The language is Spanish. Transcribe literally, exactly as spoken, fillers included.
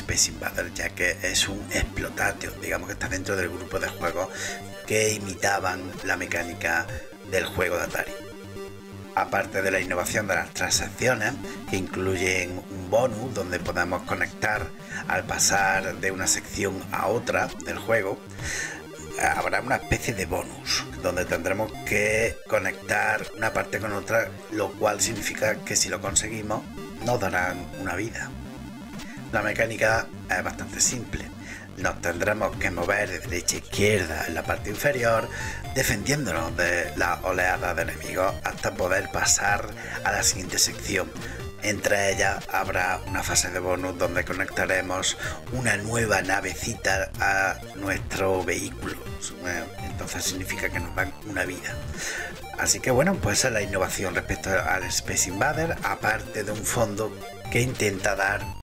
Space Invaders, ya que es un exploitation, digamos que está dentro del grupo de juegos que imitaban la mecánica del juego de Atari. Aparte de la innovación de las transacciones, que incluyen un bonus donde podemos conectar al pasar de una sección a otra del juego, habrá una especie de bonus donde tendremos que conectar una parte con otra, lo cual significa que si lo conseguimos nos darán una vida. La mecánica es bastante simple. Nos tendremos que mover de derecha a izquierda en la parte inferior, defendiéndonos de las oleadas de enemigos hasta poder pasar a la siguiente sección. Entre ellas habrá una fase de bonus donde conectaremos una nueva navecita a nuestro vehículo. Entonces significa que nos dan una vida. Así que bueno, pues esa es la innovación respecto al Space Invader, aparte de un fondo que intenta dar